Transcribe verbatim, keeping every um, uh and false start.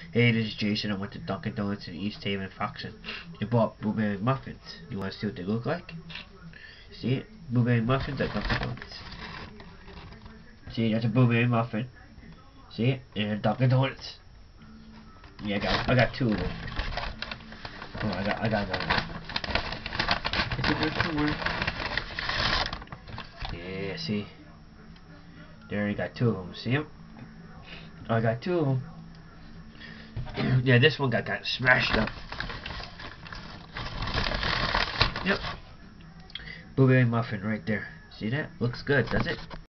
Hey, this is Jason. I went to Dunkin' Donuts in East Haven, Foxton. I bought blueberry muffins. You want to see what they look like? See it? Blueberry muffins at Dunkin' Donuts. See, that's a blueberry muffin. See it? And Dunkin' Donuts. Yeah, I got, I got two of them. Oh, I got, I got one. It's a good somewhere. Yeah, see. There, I got two of them. See them? Oh, I got two of them. Yeah, this one got got smashed up. Yep. Blueberry muffin right there. See that? Looks good, does it?